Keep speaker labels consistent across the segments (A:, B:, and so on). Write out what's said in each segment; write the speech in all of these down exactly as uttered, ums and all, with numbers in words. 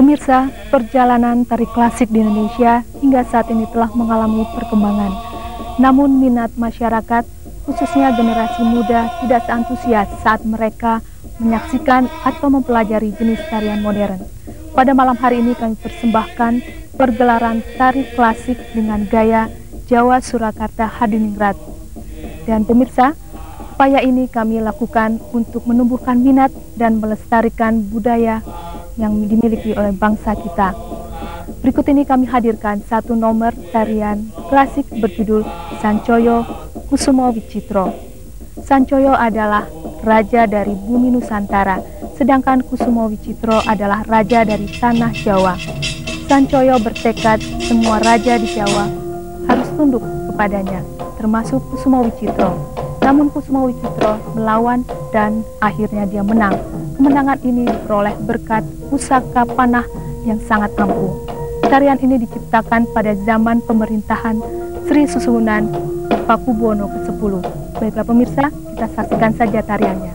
A: Pemirsa, perjalanan tari klasik di Indonesia hingga saat ini telah mengalami perkembangan. Namun minat masyarakat, khususnya generasi muda, tidak seantusias saat mereka menyaksikan atau mempelajari jenis tarian modern. Pada malam hari ini kami persembahkan pergelaran tari klasik dengan gaya Jawa Surakarta Hadiningrat. Dan pemirsa, upaya ini kami lakukan untuk menumbuhkan minat dan melestarikan budaya yang dimiliki oleh bangsa kita. Berikut ini kami hadirkan satu nomor tarian klasik berjudul Sancoyo Kusumo Wicitro. Sancoyo adalah raja dari bumi Nusantara, sedangkan Kusumo Wicitro adalah raja dari tanah Jawa. Sancoyo bertekad semua raja di Jawa harus tunduk kepadanya, termasuk Kusumo Wicitro. Namun Kusumo Wicitro melawan dan akhirnya dia menang. Kemenangan ini diperoleh berkat pusaka panah yang sangat ampuh. Tarian ini diciptakan pada zaman pemerintahan Sri Susuhunan Pakubuwono kesepuluh. Baiklah pemirsa, kita saksikan saja tariannya.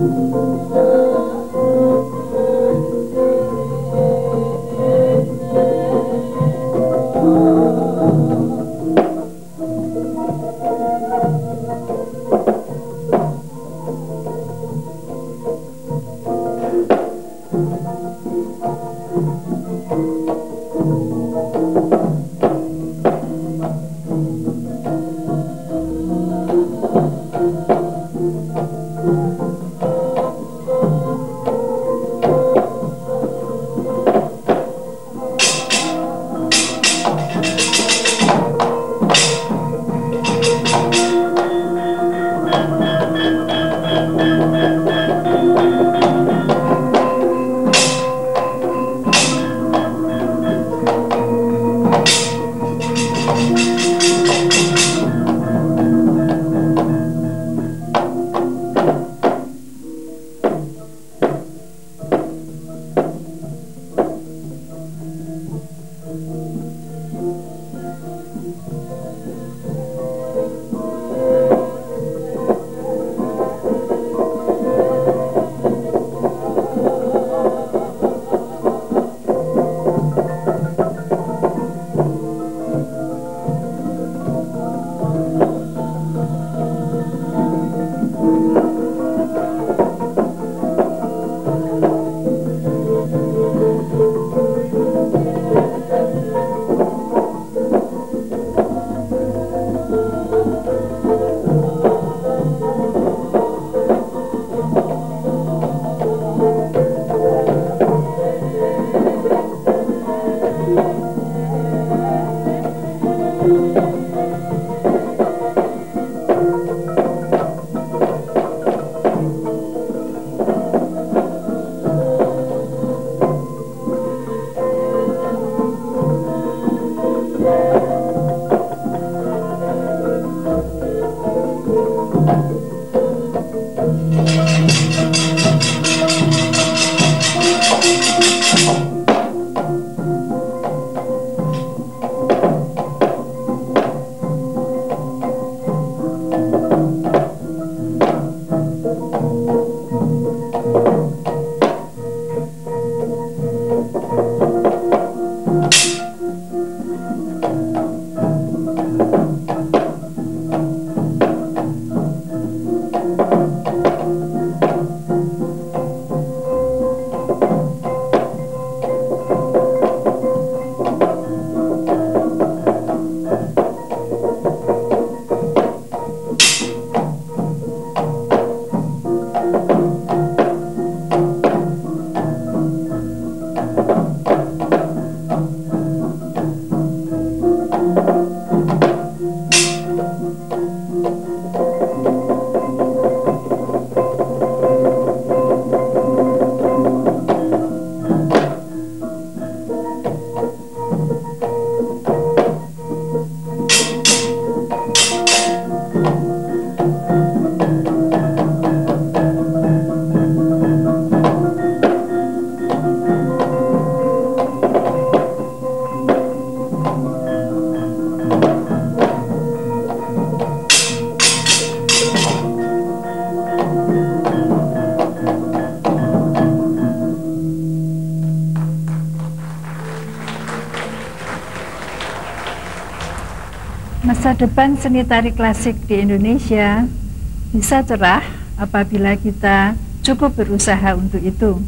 B: Masa depan seni tari klasik di Indonesia bisa cerah apabila kita cukup berusaha untuk itu.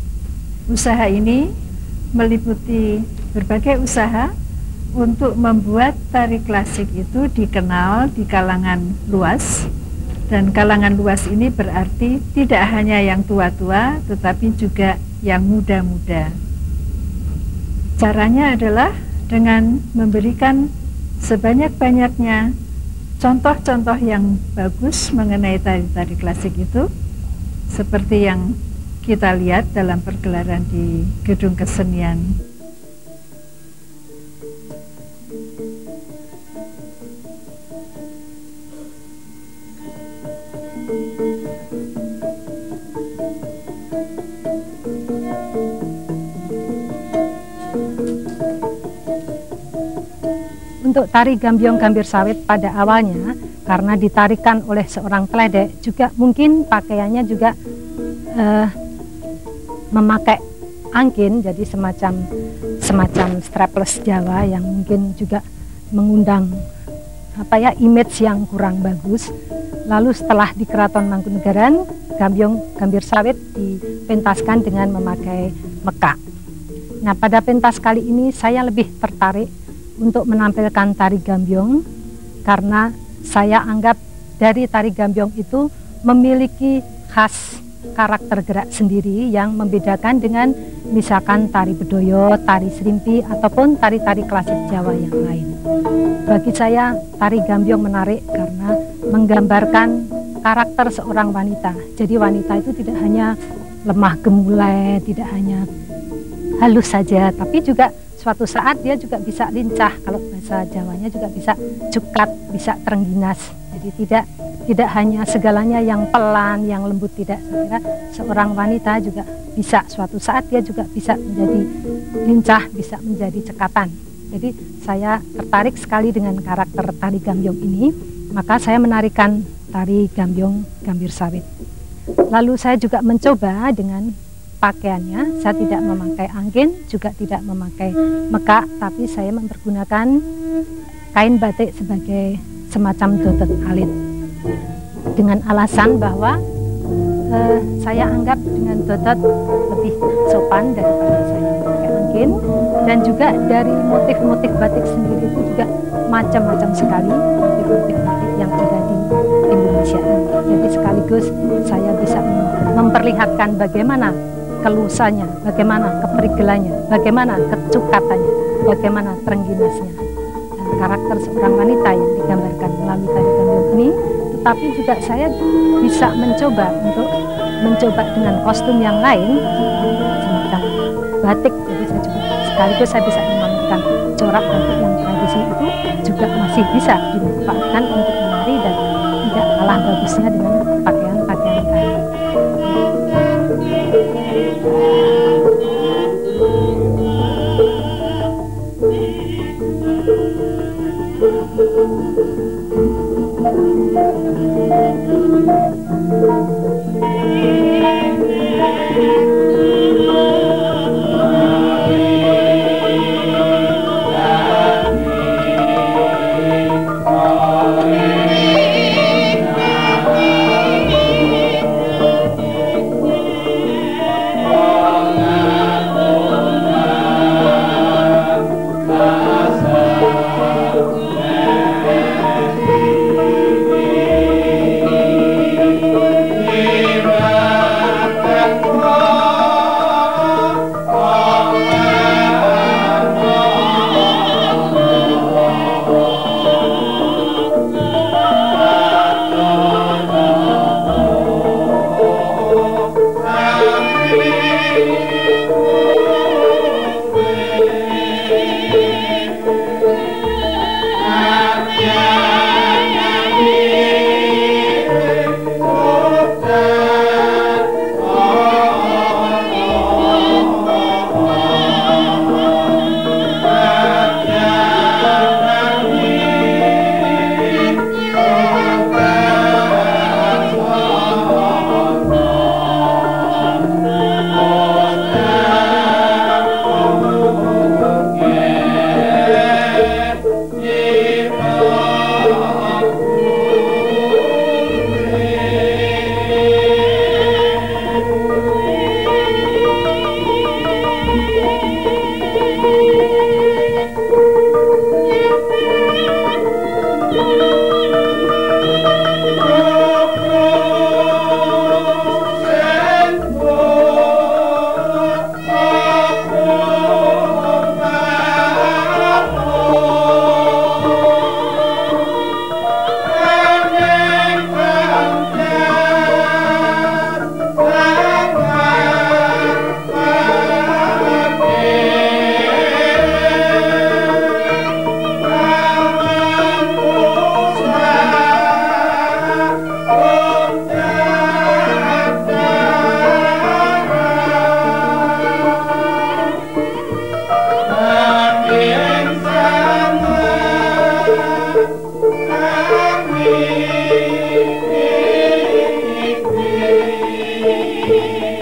B: Usaha ini meliputi berbagai usaha untuk membuat tari klasik itu dikenal di kalangan luas, dan kalangan luas ini berarti tidak hanya yang tua-tua tetapi juga yang muda-muda. Caranya adalah dengan memberikan sebanyak-banyaknya contoh-contoh yang bagus mengenai tari-tari klasik itu, seperti yang kita lihat dalam pergelaran di Gedung Kesenian.
C: Untuk tari Gambyong Gambir Sawit pada awalnya, karena ditarikan oleh seorang teledek, juga mungkin pakaiannya juga uh, memakai angkin, jadi semacam semacam strapless Jawa yang mungkin juga mengundang apa ya image yang kurang bagus. Lalu setelah di Keraton Mangkunegaran, Gambyong Gambir Sawit dipentaskan dengan memakai mekak. Nah, pada pentas kali ini saya lebih tertarik untuk menampilkan tari Gambyong karena saya anggap dari tari Gambyong itu memiliki khas karakter gerak sendiri yang membedakan dengan misalkan tari bedoyo, tari serimpi, ataupun tari-tari klasik Jawa yang lain. Bagi saya, tari Gambyong menarik karena menggambarkan karakter seorang wanita. Jadi wanita itu tidak hanya lemah gemulai, tidak hanya halus saja, tapi juga suatu saat dia juga bisa lincah, kalau bahasa Jawanya juga bisa cukat, bisa terengginas. Jadi tidak tidak hanya segalanya yang pelan, yang lembut, tidak. Saya kira seorang wanita juga bisa suatu saat dia juga bisa menjadi lincah, bisa menjadi cekatan. Jadi saya tertarik sekali dengan karakter tari Gambyong ini, maka saya menarikan tari Gambyong Gambir Sawit. Lalu saya juga mencoba dengan pakaiannya, saya tidak memakai angkin, juga tidak memakai mekak, tapi saya mempergunakan kain batik sebagai semacam dodot alit. Dengan alasan bahwa eh, saya anggap dengan dodot lebih sopan daripada saya memakai angkin, dan juga dari motif-motif batik sendiri itu juga macam-macam sekali motif-motif batik yang ada di Indonesia. Jadi sekaligus saya bisa memperlihatkan bagaimana kelusanya, bagaimana keperigelannya, bagaimana kecukatannya, bagaimana terengginasnya, dan karakter seorang wanita yang digambarkan melalui tari Gambyong ini. Tetapi juga saya bisa mencoba untuk mencoba dengan kostum yang lain semacam batik. Jadi saya juga sekaligus saya bisa memamerkan corak batik yang tradisi itu juga masih bisa dimanfaatkan untuk menari dan tidak kalah bagusnya dengan pakaian-pakaian tari.
D: Thank you.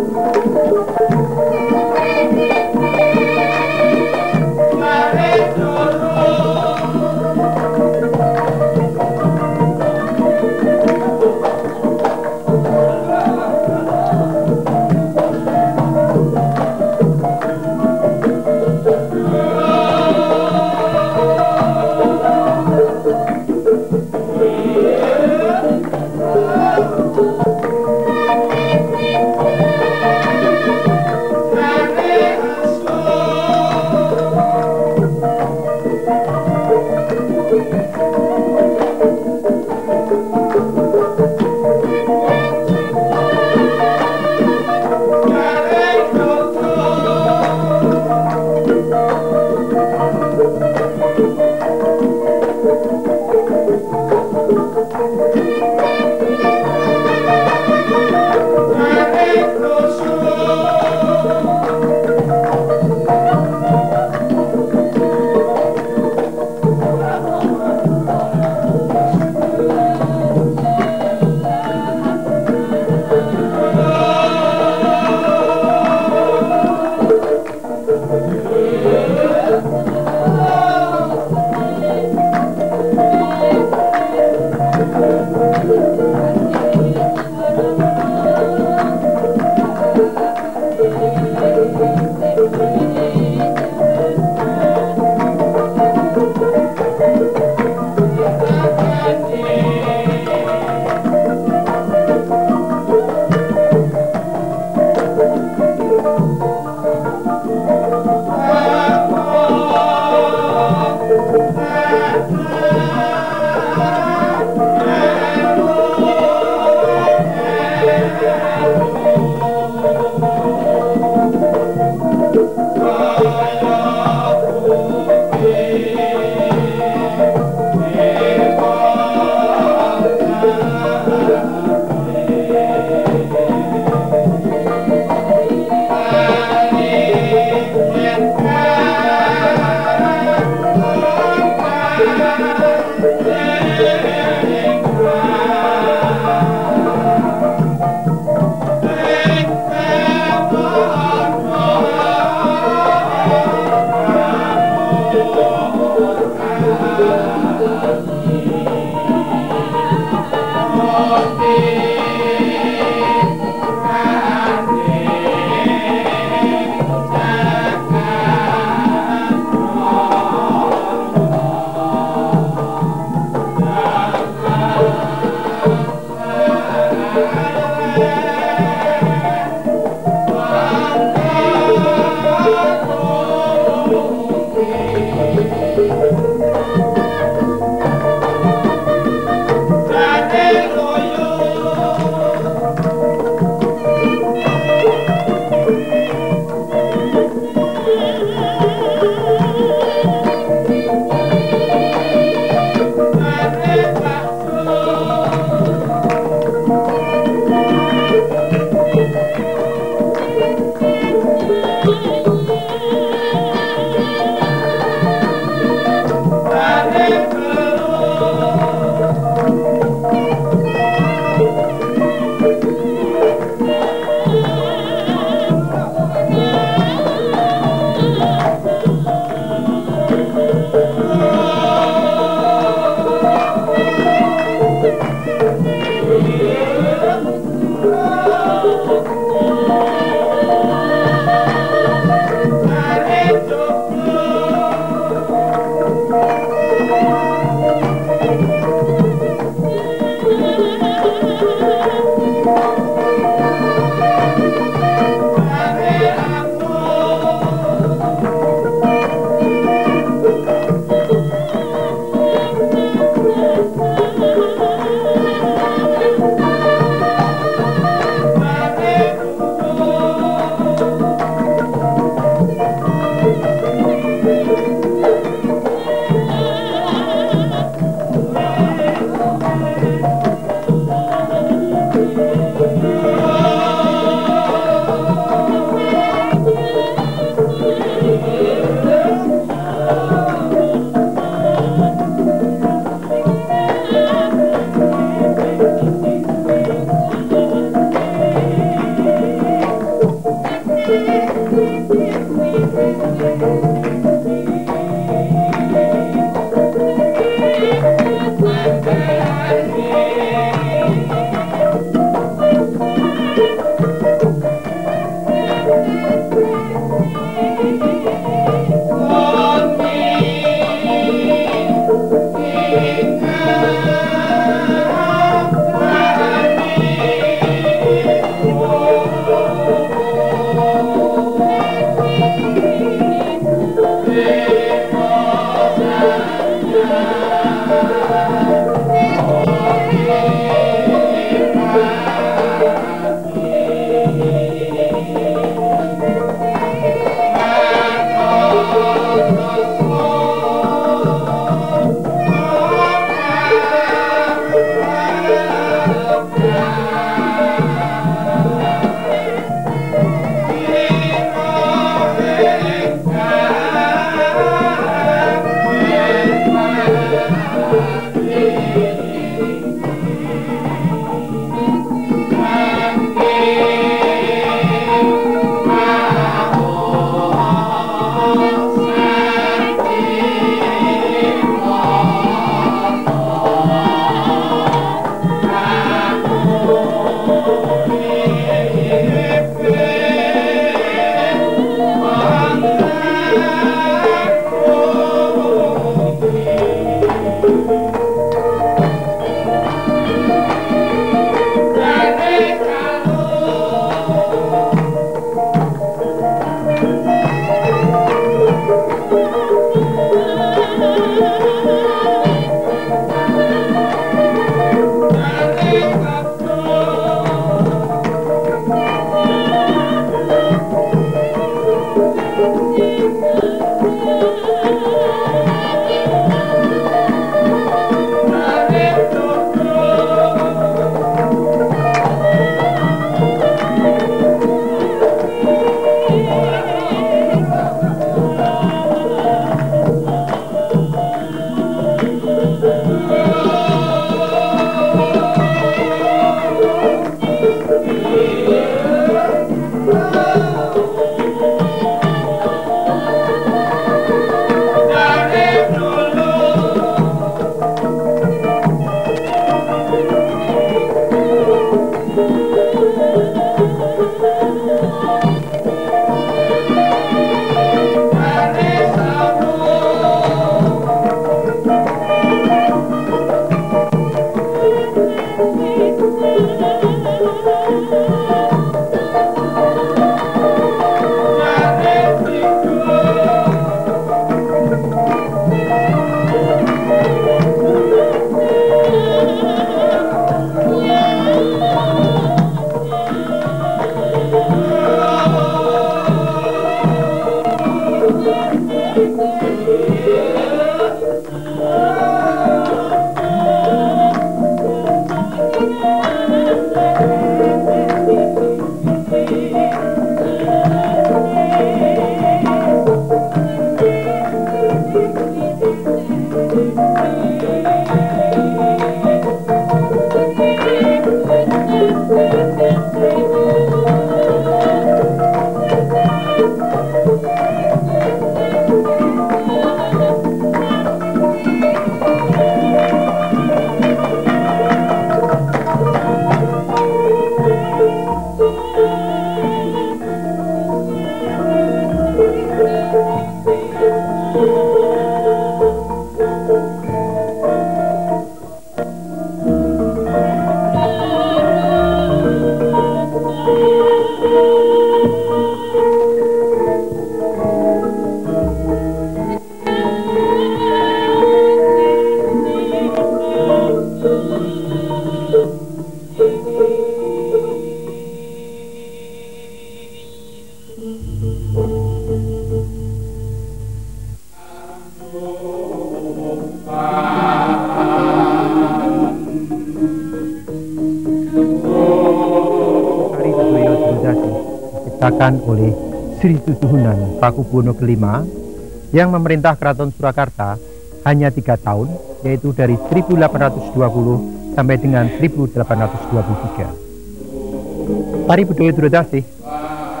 D: diciptakan oleh Sri Susuhunan Pakubuwono kelima yang memerintah Keraton Surakarta hanya tiga tahun, yaitu dari seribu delapan ratus dua puluh sampai dengan seribu delapan ratus dua puluh tiga. Tari budaya Duradasih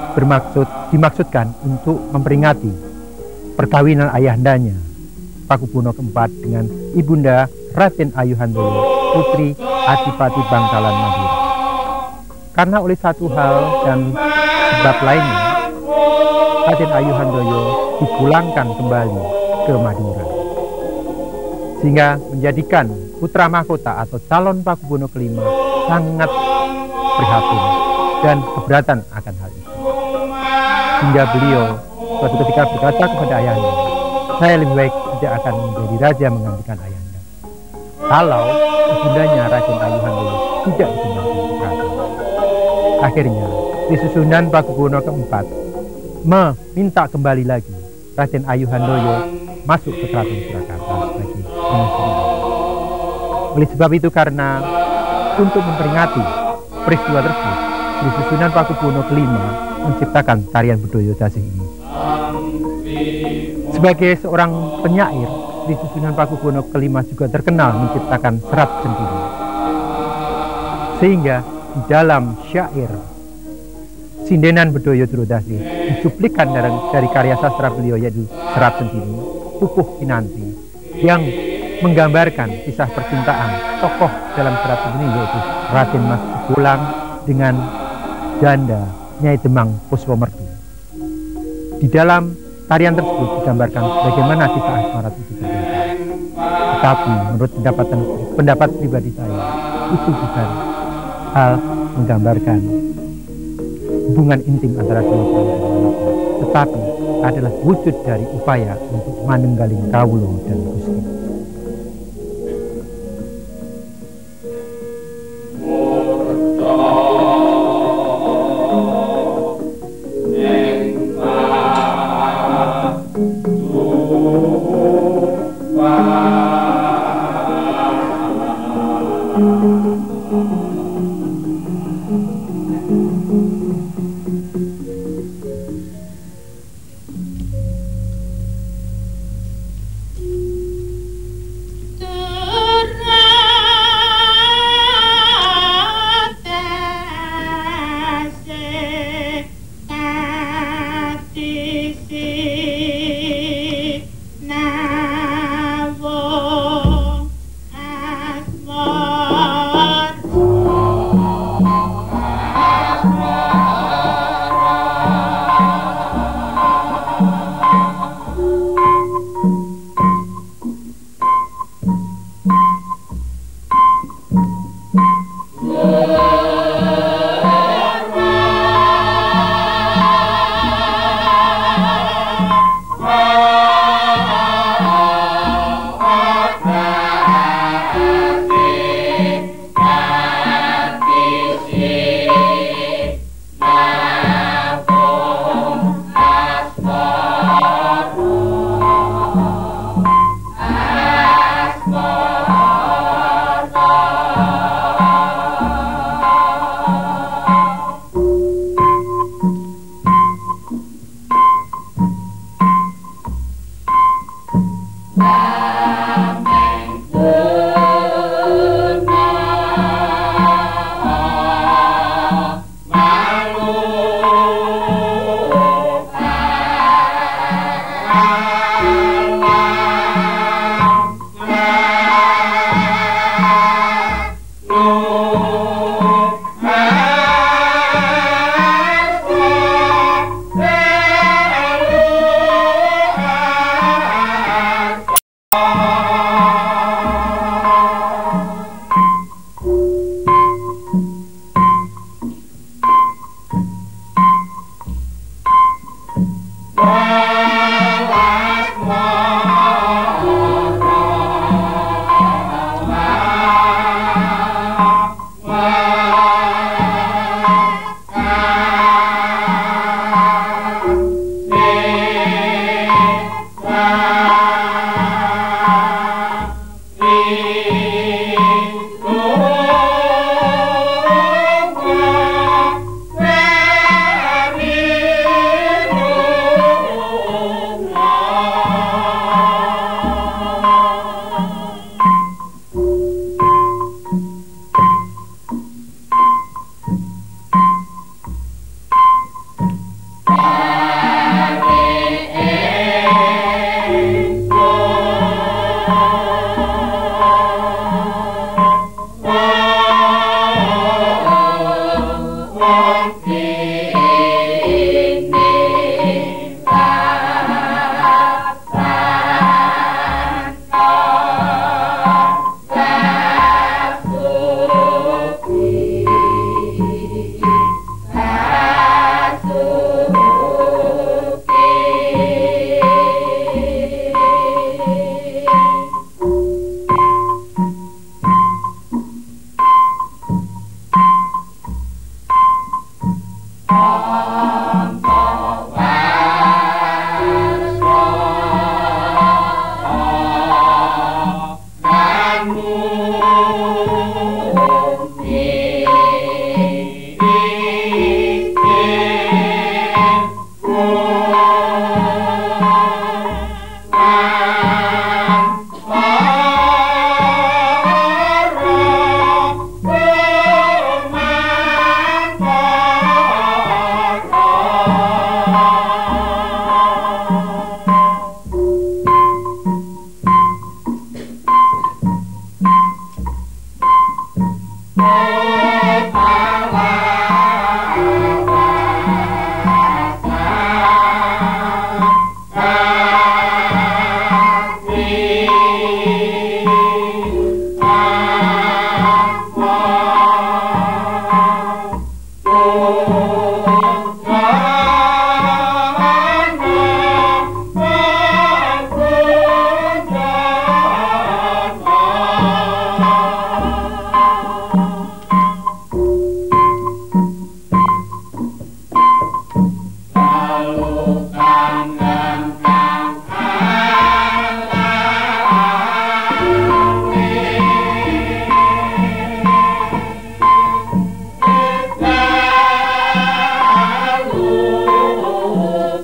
D: bermaksud dimaksudkan untuk memperingati perkawinan ayahandanya Pakubuwono keempat dengan Ibunda Raden Ayu Handoyo, putri Adipati Bangkalan Madura. Karena oleh satu hal dan sebab lainnya, Raden Ayu Handoyo dipulangkan kembali ke Madura, sehingga menjadikan putra mahkota atau calon Pakubuwono kelima sangat prihatin dan keberatan akan hal itu. Hingga beliau suatu ketika berkata kepada ayahnya, saya lebih baik tidak akan menjadi raja menggantikan ayahnya kalau ibundanya Raden Ayu Handoyo tidak dipindahkan ke keraton. Akhirnya di susunan Pakubuwono keempat meminta kembali lagi Raden Ayu Handoyo masuk ke keraton Surakarta sebagai pengusung. Oleh sebab itu, karena untuk memperingati peristiwa tersebut, di susunan Pakubuwono kelima menciptakan tarian Bedoyo Dasih ini. Sebagai seorang penyair, di susunan Pakubuwono kelima juga terkenal menciptakan serat sendiri. Sehingga di dalam syair Sindenan Bedoyo Dasih dicuplikan dari, dari karya sastra beliau, yaitu Serat Sentini, Pupuh Kinanti, yang menggambarkan kisah percintaan tokoh dalam Serat Sentini, yaitu Raden Mas Bolang dengan janda Nyai Demang Puspamertu. Di dalam tarian tersebut digambarkan bagaimana kisah asmara itu terjadi. Tetapi menurut pendapat, pendapat pribadi saya, itu bukan hal menggambarkan hubungan intim antara dua perempuan, tetapi adalah wujud dari upaya untuk manunggaling kawula dan Gusti.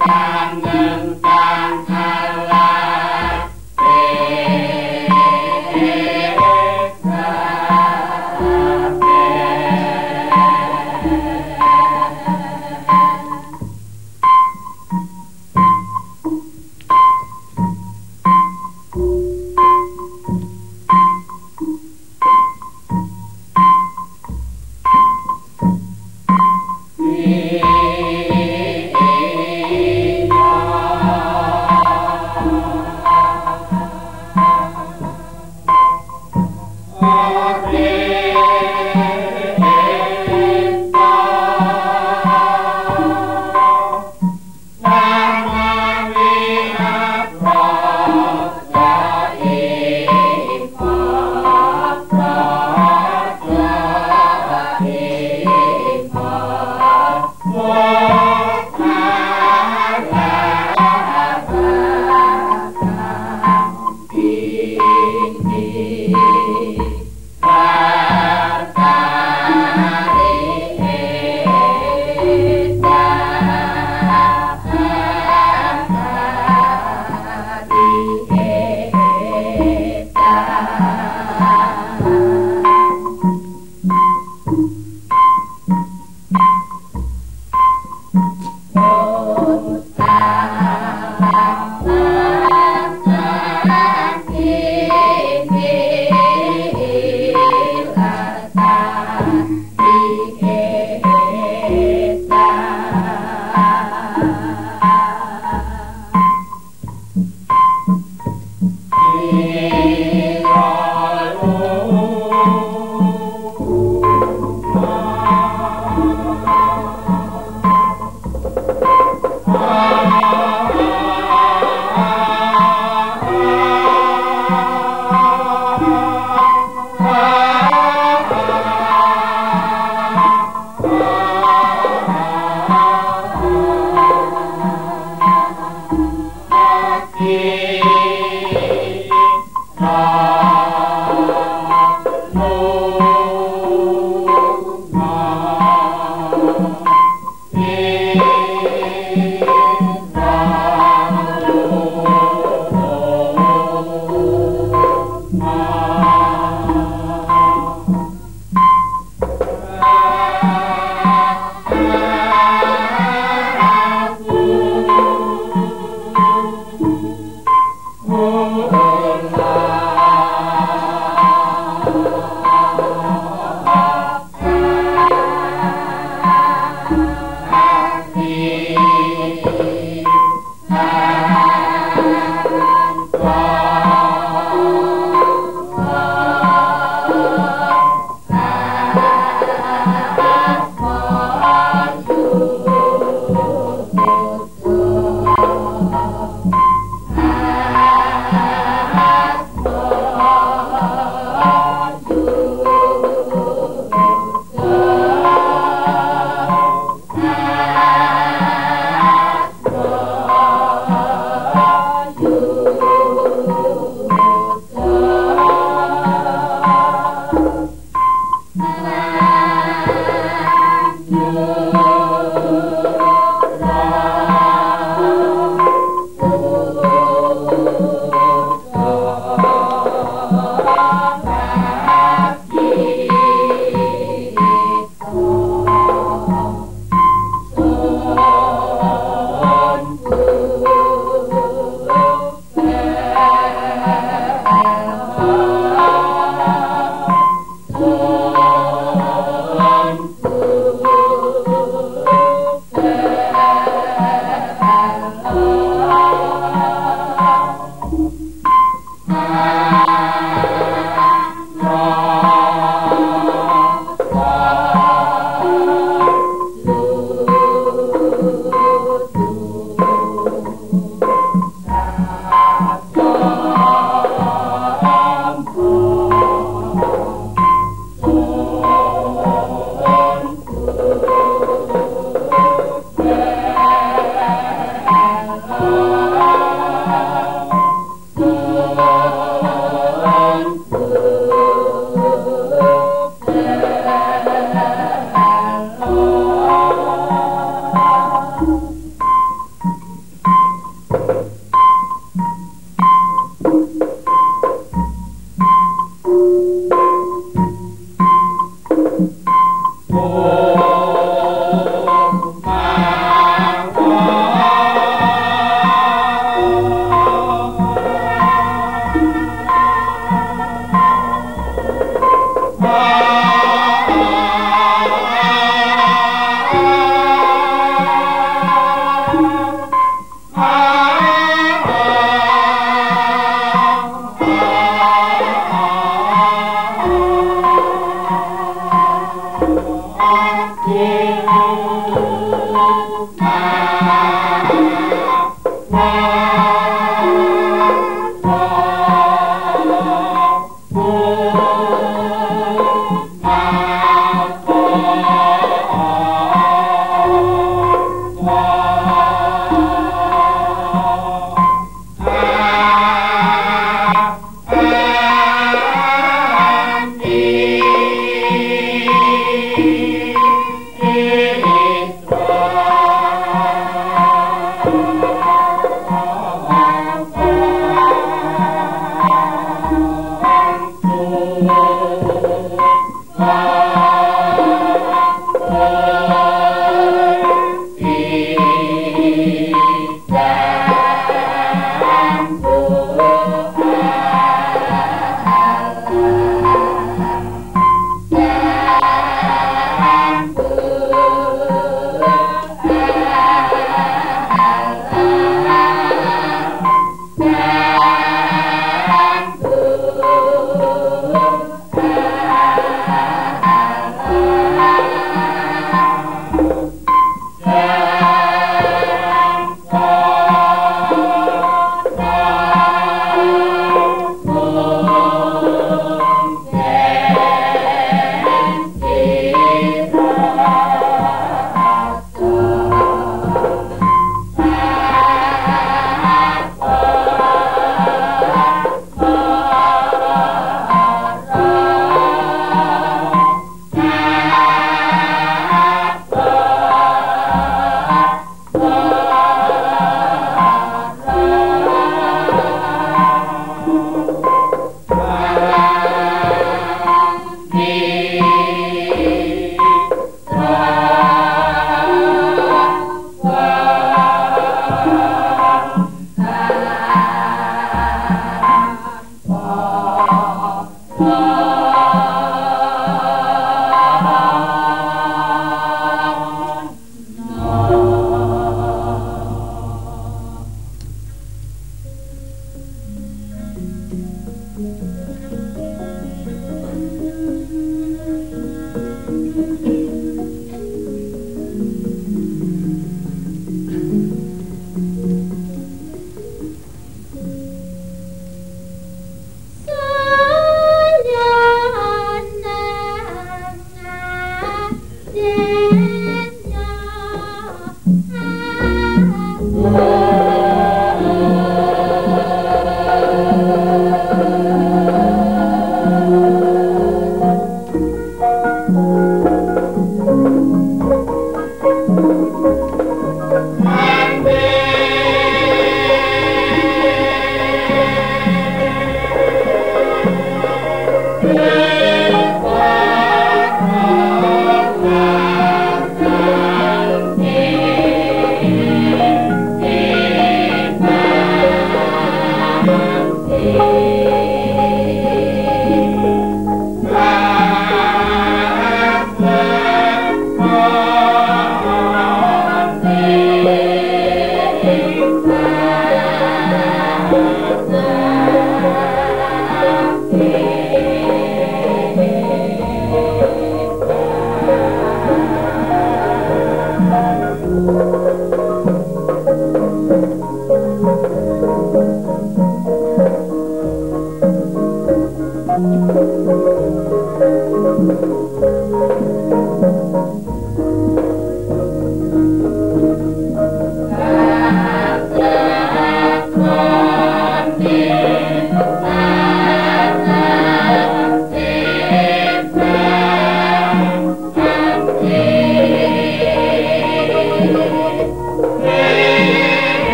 E: Oh